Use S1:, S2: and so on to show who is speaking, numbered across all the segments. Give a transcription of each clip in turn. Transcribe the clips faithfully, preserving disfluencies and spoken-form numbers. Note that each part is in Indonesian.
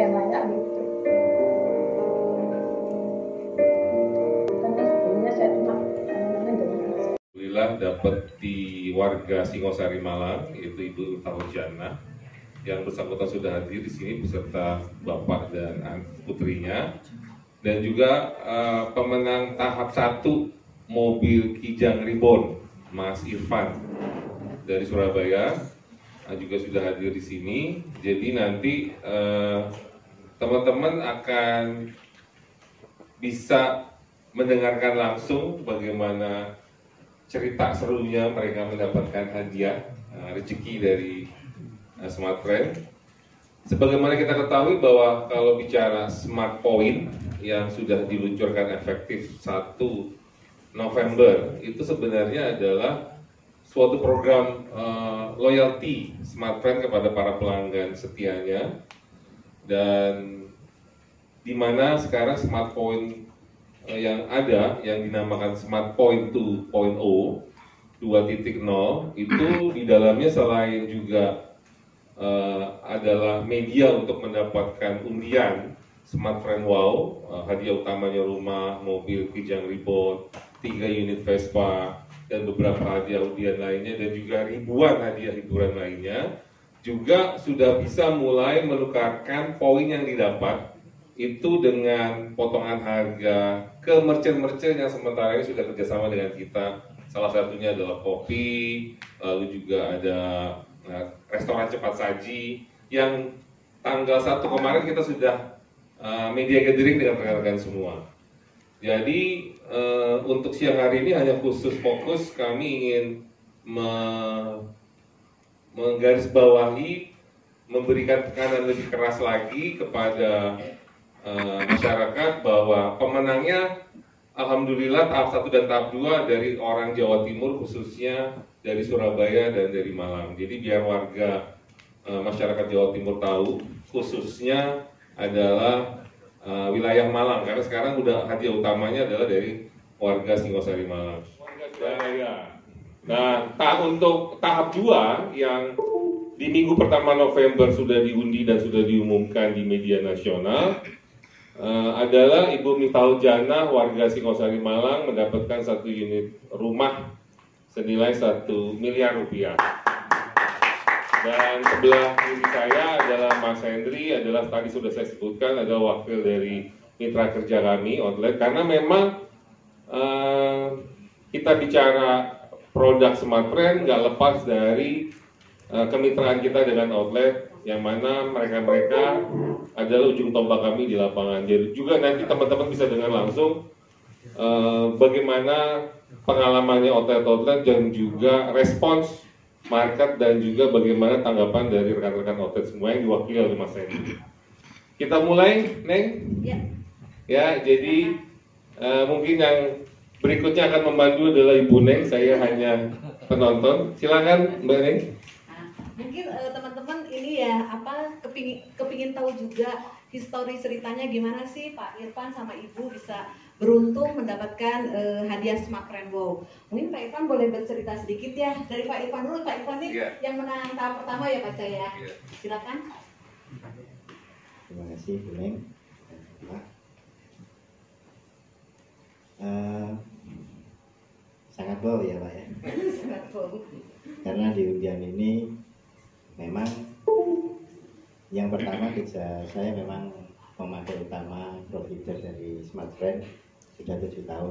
S1: yang layak gitu. Karena sebelumnya saya cuma
S2: alhamdulillah dapat di warga Singosari Malang, yaitu Ibu Taujana, yang bersangkutan sudah hadir di sini beserta bapak dan putrinya, dan juga uh, pemenang tahap satu mobil Kijang Reborn, Mas Irfan dari Surabaya, uh, juga sudah hadir di sini. Jadi nanti teman-teman uh, akan bisa mendengarkan langsung bagaimana cerita serunya mereka mendapatkan hadiah uh, rezeki dari uh, Smart Friend. Sebagaimana kita ketahui bahwa kalau bicara Smart Point yang sudah diluncurkan efektif satu November, itu sebenarnya adalah suatu program uh, loyalty Smart Friend kepada para pelanggan setianya, dan di mana sekarang Smart Point yang ada yang dinamakan Smart Point dua titik nol dua titik nol itu di dalamnya selain juga uh, adalah media untuk mendapatkan undian Smart Friend Wow, uh, hadiah utamanya rumah, mobil Kijang Reborn, tiga unit Vespa, dan beberapa hadiah undian lainnya, dan juga ribuan hadiah hiburan lainnya, juga sudah bisa mulai menukarkan poin yang didapat itu dengan potongan harga ke merchant-merchant yang sementara ini sudah kerjasama dengan kita. Salah satunya adalah kopi, lalu juga ada nah, restoran cepat saji yang tanggal satu kemarin kita sudah uh, media gathering dengan rekan-rekan semua. Jadi uh, untuk siang hari ini hanya khusus fokus kami ingin me menggarisbawahi, memberikan tekanan lebih keras lagi kepada Uh, masyarakat bahwa pemenangnya alhamdulillah tahap satu dan tahap dua dari orang Jawa Timur, khususnya dari Surabaya dan dari Malang. Jadi biar warga uh, masyarakat Jawa Timur tahu, khususnya adalah uh, wilayah Malang, karena sekarang udah hadiah utamanya adalah dari warga Singosari Malang. Warga Surabaya. Nah, ta untuk tahap dua yang di minggu pertama November sudah diundi dan sudah diumumkan di media nasional, Uh, adalah Ibu Taujana warga Singosari Malang mendapatkan satu unit rumah senilai satu miliar rupiah. Dan sebelah kiri saya adalah Mas Hendri, adalah tadi sudah saya sebutkan adalah wakil dari mitra kerja kami outlet, karena memang uh, kita bicara produk Smart Friend nggak lepas dari uh, kemitraan kita dengan outlet, yang mana mereka-mereka adalah ujung tombak kami di lapangan. Jadi juga nanti teman-teman bisa dengar langsung uh, bagaimana pengalamannya outlet-outlet dan juga respons market dan juga bagaimana tanggapan dari rekan-rekan outlet semua yang diwakili oleh Mas Hendri. Kita mulai, Neng? Ya. Ya, jadi uh, mungkin yang berikutnya akan membantu adalah Ibu Neng. Saya hanya penonton. Silakan, Mbak Neng.
S3: Mungkin uh, teman-teman ini ya apa kepingin, kepingin tahu juga histori ceritanya gimana sih Pak Irfan sama Ibu bisa beruntung mendapatkan uh, hadiah Smart Friend Wow. Mungkin Pak Irfan boleh bercerita sedikit ya, dari Pak Irfan dulu. Pak Irfan ini yeah. yang menang tahap pertama ya Pak Caya. Yeah. Silakan.
S4: Terima kasih Bu Neng. Uh, sangat wow ya Pak ya.
S3: Sangat wow.
S4: Karena di undian ini memang yang pertama kerja saya memang pemakai utama provider dari Smart Friend sudah tujuh tahun.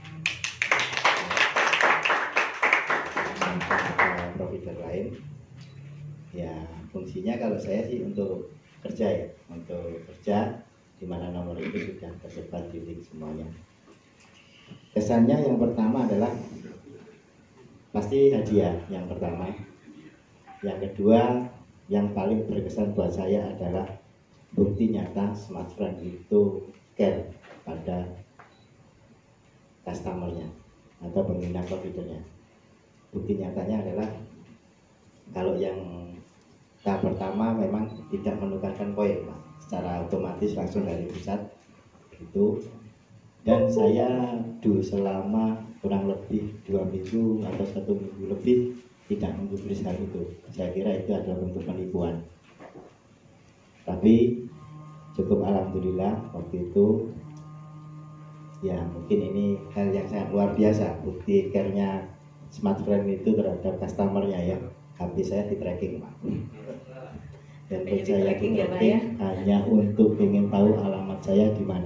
S4: Ada provider lain, ya fungsinya kalau saya sih untuk kerja ya, untuk kerja di mana nomor itu sudah tersebar di semuanya. Kesannya yang pertama adalah pasti hadiah yang pertama. Yang kedua, yang paling berkesan buat saya adalah bukti nyata Smart Friend itu care pada customer-nya atau pengguna providernya. Bukti nyatanya adalah kalau yang tahap pertama memang tidak menukarkan poin, Pak, secara otomatis langsung dari pusat itu. Dan saya dulu selama kurang lebih dua minggu atau satu minggu lebih tidak menggubris hal itu. Saya kira itu adalah bentuk penipuan. Tapi cukup alhamdulillah waktu itu. Ya mungkin ini hal yang sangat luar biasa, bukti care-nya Smartfren itu terhadap customernya ya. H P saya di tracking Pak. Dan
S3: Hanya
S4: saya di
S3: di-tracking ya, Pak,
S4: tracking
S3: ya?
S4: hanya untuk ingin tahu alamat saya di mana.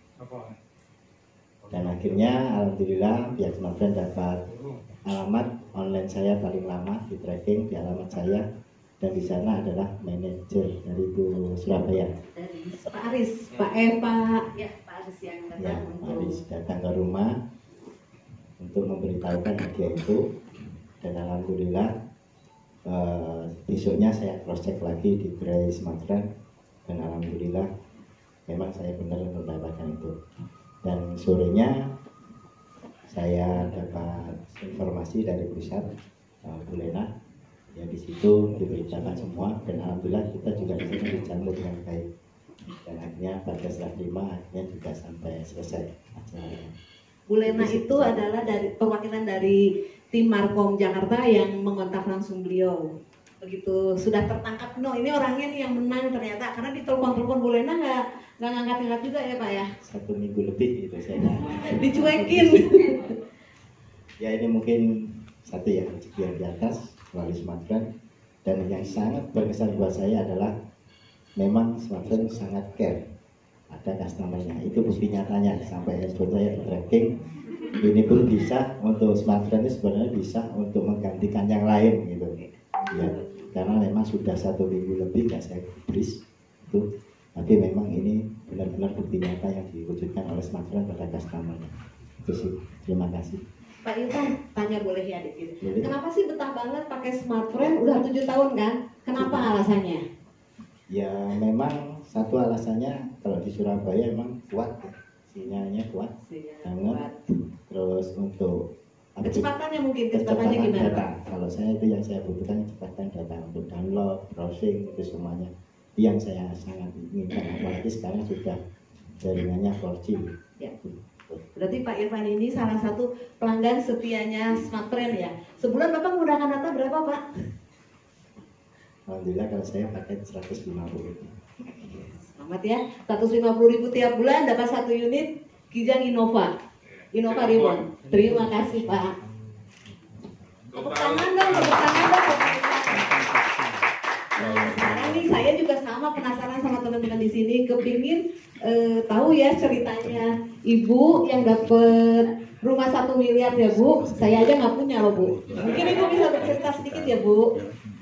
S4: Dan akhirnya alhamdulillah pihak Smartfren dapat alamat online saya paling lama di tracking di alamat saya, dan di sana adalah manajer dari Bu Surabaya.
S3: Dari Pak Aris, Pak eh Pak ya Pak Aris yang
S4: Ya,
S3: datang untuk
S4: Aris datang ke rumah untuk memberitahukan hadiah itu, dan alhamdulillah eh, besoknya saya cross check lagi di Gerai Smartfren, dan alhamdulillah memang saya benar mendapatkan itu. Dan sorenya saya dapat informasi dari pusat uh, Bu Lena, ya di situ diberitakan semua, dan alhamdulillah kita juga di sini dijamu dengan baik, dan akhirnya pada setelah lima akhirnya juga sampai selesai acaranya.
S3: Bu Lena itu adalah dari perwakilan dari tim Markom Jakarta yang mengontak langsung beliau. Begitu sudah tertangkap, no ini orangnya nih yang menang ternyata, karena di telepon-telepon Bu Lena nggak nggak ngangkat-ngangkat juga ya Pak ya.
S4: Satu minggu lebih itu saya
S3: Dicuekin.
S4: Ya ini mungkin satu ya rezeki yang di atas melalui Smartfren, dan yang sangat berkesan buat saya adalah memang Smartfren sangat care ada customernya. Itu bukti nyatanya, sampai handphone saya di tracking. Ini pun bisa untuk Smartfren itu sebenarnya bisa untuk menggantikan yang lain gitu ya, karena memang sudah satu minggu lebih nggak saya gubris itu, tapi memang ini benar-benar bukti nyata yang diwujudkan oleh Smartfren pada customernya. Itu sih, terima kasih.
S3: Pak Irfan, tanya boleh ya dikit.
S4: Boleh.
S3: Kenapa sih betah banget pakai Smartfren? Udah tujuh tahun kan? Kenapa alasannya?
S4: Ya memang satu alasannya kalau di Surabaya memang kuat ya, sinyalnya kuat banget. Terus untuk
S3: Kecepatannya mungkin, kecepatannya
S4: kecepatan
S3: gimana
S4: data.
S3: Pak?
S4: Kalau saya itu yang saya butuhkan kecepatan data untuk download, browsing itu semuanya. Itu yang saya sangat inginkan, apalagi sekarang sudah jaringannya four G.
S3: Ya. Berarti Pak Irfan ini salah satu pelanggan setianya Smartfren ya. Sebulan Bapak menggunakan data berapa Pak?
S4: Alhamdulillah kalau saya pakai seratus lima puluh.
S3: Selamat ya, seratus lima puluh ribu tiap bulan dapat satu unit Kijang Innova. Innova Ribbon. Terima kasih Pak. Tepuk tangan dong, tepuk tangan dong. Nah, sekarang nih saya juga sama penasaran sama teman-teman di sini, kepingin eh, tahu ya ceritanya Ibu yang dapat rumah satu miliar ya Bu. Saya aja nggak punya loh Bu. Mungkin Ibu bisa bercerita sedikit ya Bu.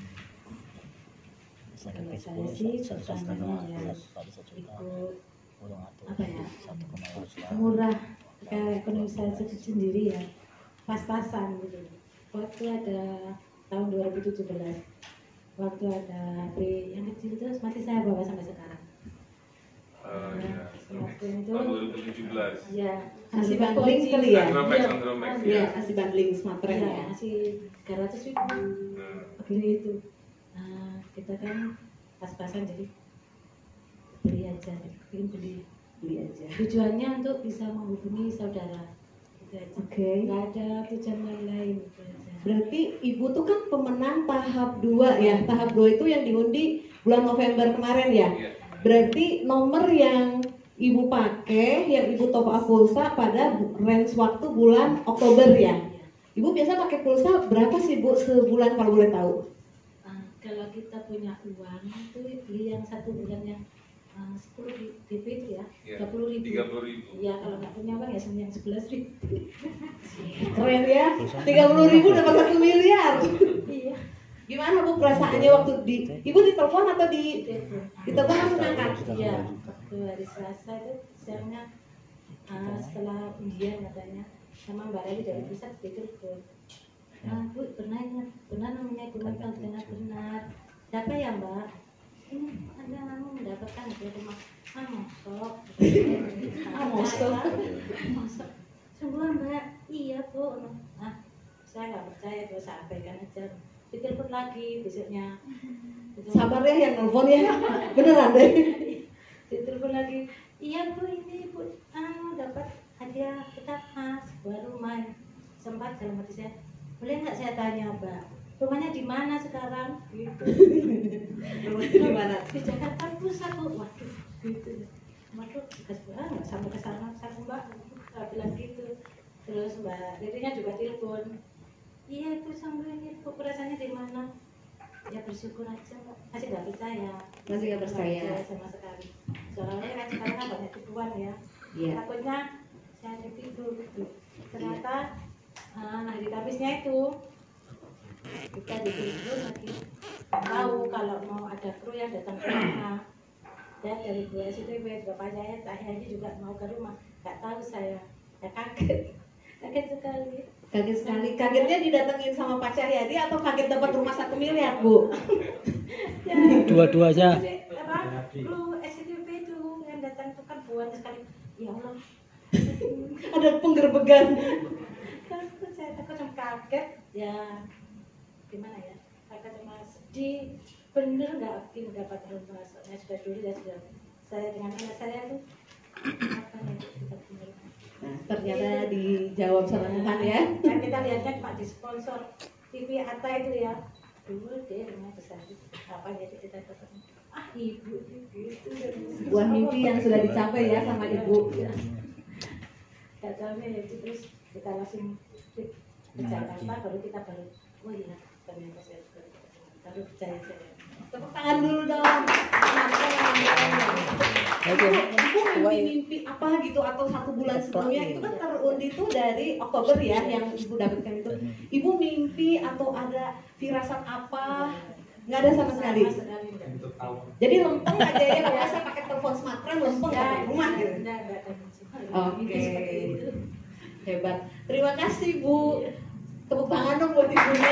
S5: Kalau saya sih pertanyaan ya ikut apa ya murah kayak ekonomi saya sendiri ya, pas-pasan gitu. Waktu ada tahun dua ribu tujuh belas, waktu ada H P yang kecil itu masih saya bawa sampai sekarang.
S2: Uh, ya.
S5: Smartphone itu
S2: Tahun dua ribu tujuh belas.
S5: ya
S3: Kasih
S5: ada
S3: bundling
S5: kunci.
S3: kali ya?
S2: Andromax,
S5: Iya,
S2: Andromax
S5: ah,
S2: ya.
S3: Iya, kasih bundling Smartfren
S5: ya
S3: ya.
S5: masih tiga ratus ribu
S2: Nah,
S5: begini itu. Nah kita kan pas-pasan jadi beli aja, ingin beli
S3: Beli aja.
S5: tujuannya untuk bisa menghubungi saudara itu aja.
S3: Oke.
S5: Nggak ada tujuan lain itu aja.
S3: Berarti Ibu tuh kan pemenang tahap dua ya. Tahap dua itu yang diundi bulan November kemarin ya.
S2: iya.
S3: Berarti nomor yang Ibu pakai, yang Ibu top up pulsa pada bu- range waktu bulan Oktober ya. Ibu biasa pakai pulsa berapa sih Bu sebulan kalau boleh tahu?
S5: Ah, kalau kita punya uang itu beli yang satu bulan yang ah, sepuluh D P itu ya,
S2: Iya.
S5: tiga puluh ribu.
S2: tiga puluh ribu.
S5: Iya kalau nggak punya uang ya yang sebelas ribu.
S3: Keren ya, tiga puluh ribu dapat satu miliar.
S5: Iya.
S3: Gimana Bu perasaannya waktu di, Ibu ditelepon atau di,
S5: Telepon.
S3: ditelepon langsung angkat?
S5: Iya. Waktu hari Selasa itu siangnya ah, setelah undian katanya sama Mbak Rali dari pusat ditelepon. Ah, Bu, benar ingat, benar namanya Ibu Mekal benar benar. Siapa ya Mbak? Ini ada kamu mendapatkan hadiah rumah. Ah, mosok.
S3: Ah, mosok.
S5: Mosok. Sungguh Mbak? Iya Bu. Ah, saya nggak percaya tuh, saya abaikan aja. Ditelepon lagi besoknya.
S3: Sabar ya yang nelfon ya, beneran deh.
S5: Ditelepon lagi. Iya Bu, ini Bu, anu dapat hadiah kita mas sebuah rumah. Sempat dalam hati saya, boleh nggak saya tanya Mbak, rumahnya di mana sekarang? Gitu.
S3: Rumahnya di mana?
S5: Di Jakarta Pusat Bu. Waduh, gitu. Waduh, ah, nggak sampai ke sana, saya Mbak, saya bilang gitu. Terus Mbak Ririnya juga telepon. Iya itu sampai ini Bu, perasaannya di mana? Ya bersyukur aja Mbak, masih nggak percaya.
S3: Masih nggak percaya.
S5: Sama sekali. Soalnya kan sekarang kan banyak tipuan ya.
S3: Iya.
S5: Takutnya saya ditipu gitu. Ternyata uh, hari Kamisnya itu kita ditipu lagi tahu kalau mau ada kru yang datang ke rumah. Dan dari Bu S I T W Bapak saya akhirnya juga mau ke rumah, nggak tahu saya, ya kaget, kaget sekali.
S3: Kaget sekali. Kagetnya didatengin sama Pak Cahyadi atau kaget dapat rumah satu miliar, Bu?
S5: Ya,
S6: dua-duanya.
S5: Apa? Kru S I T W itu yang datang itu kan buat sekali. Ya Allah.
S3: Ada penggerbegan.
S5: Takut saya takut sama kaget. Ya gimana ya? Kaget sama sedih. Bener nggak mungkin dapat rumah? Soalnya sudah dulu ya sudah saya dengan anak saya tuh apa ya kita punya.
S3: Nah, ternyata dijawab sama Tuhan ya.
S5: Kan kita lihatnya cuma di sponsor T V Atta itu ya. Dulu deh rumah besar apa jadi kita dapat. Ah ibu gitu.
S3: Sebuah mimpi yang sudah dicapai ya sama ibu.
S5: Gak sampai ya terus kita langsung ke Jakarta baru kita baru oh iya ternyata saya baru percaya saya.
S3: Tepuk tangan dulu dong. Ibu mimpi-mimpi apa gitu atau satu bulan sebelumnya itu kan terundi itu dari Oktober ya yang ibu dapatkan itu. Ibu mimpi atau ada firasat apa? Nggak ada sama sekali. Jadi lempeng aja ya, kalau saya pakai telepon smartphone lempeng sampai rumah gitu. Oke, hebat. Terima kasih Bu. Tepuk tangan dong buat ibunya.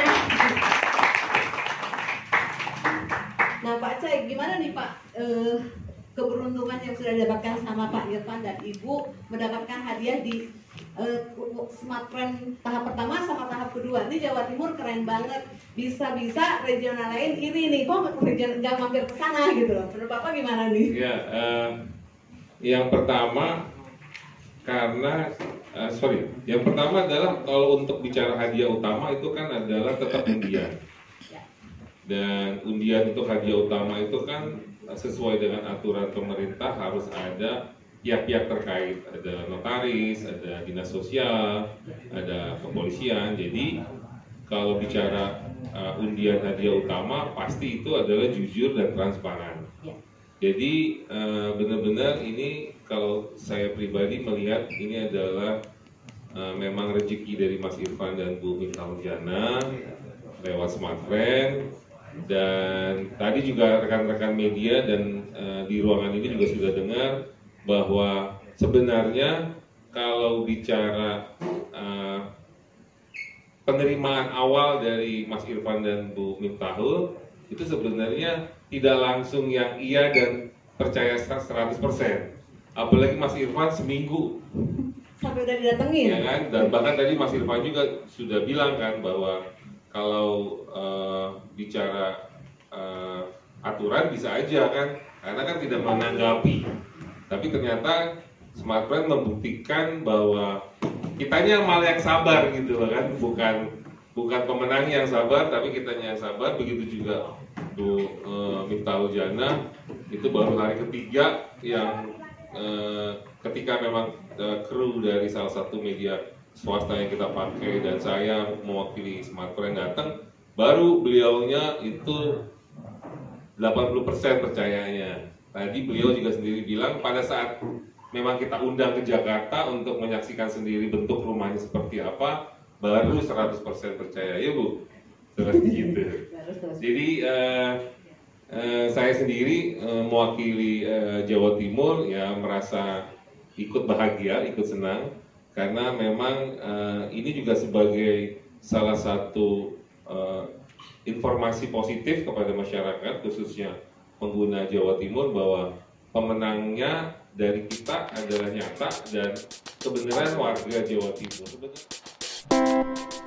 S3: Nah Pak Cai, gimana nih Pak eh, keberuntungan yang sudah didapatkan sama Pak Irfan dan Ibu mendapatkan hadiah di eh, smartphone tahap pertama sama tahap kedua. Ini Jawa Timur keren banget. Bisa-bisa regional lain ini nih, kok regional nggak mampir ke sana gitu loh. Menurut Bapak gimana nih?
S2: Ya, eh, yang pertama karena uh, sorry, yang pertama adalah kalau untuk bicara hadiah utama itu kan adalah tetap undian. Dan undian untuk hadiah utama itu kan sesuai dengan aturan pemerintah harus ada pihak-pihak terkait, ada notaris, ada dinas sosial, ada kepolisian. Jadi kalau bicara uh, undian hadiah utama pasti itu adalah jujur dan transparan. Jadi uh, benar-benar ini kalau saya pribadi melihat ini adalah uh, memang rezeki dari Mas Irfan dan Bu Miftahul-Jannah lewat smartphone. Dan tadi juga rekan-rekan media dan uh, di ruangan ini juga sudah dengar bahwa sebenarnya kalau bicara uh, penerimaan awal dari Mas Irfan dan Bu Miftahul itu sebenarnya tidak langsung yang iya dan percaya seratus persen. Apalagi Mas Irfan seminggu
S3: sampai udah didatengin
S2: ya kan, dan bahkan tadi Mas Irfan juga sudah bilang kan bahwa kalau uh, bicara uh, aturan bisa aja kan, karena kan tidak menanggapi. Tapi ternyata smartphone membuktikan bahwa kitanya malah yang sabar gitu loh kan, bukan bukan pemenang yang sabar, tapi kitanya yang sabar. Begitu juga Bu uh, Miftahul-Jannah itu baru hari ketiga yang uh, ketika memang uh, kru dari salah satu media swasta yang kita pakai dan saya mewakili smartphone datang, baru beliaunya itu delapan puluh persen percayanya. Tadi beliau juga sendiri bilang pada saat memang kita undang ke Jakarta untuk menyaksikan sendiri bentuk rumahnya seperti apa, baru seratus persen percaya ya Bu. Seperti itu. Jadi uh, uh, saya sendiri uh, mewakili uh, Jawa Timur ya merasa ikut bahagia, ikut senang. Karena memang uh, ini juga sebagai salah satu uh, informasi positif kepada masyarakat, khususnya pengguna Jawa Timur, bahwa pemenangnya dari kita adalah nyata dan kebenaran warga Jawa Timur. Sebenarnya.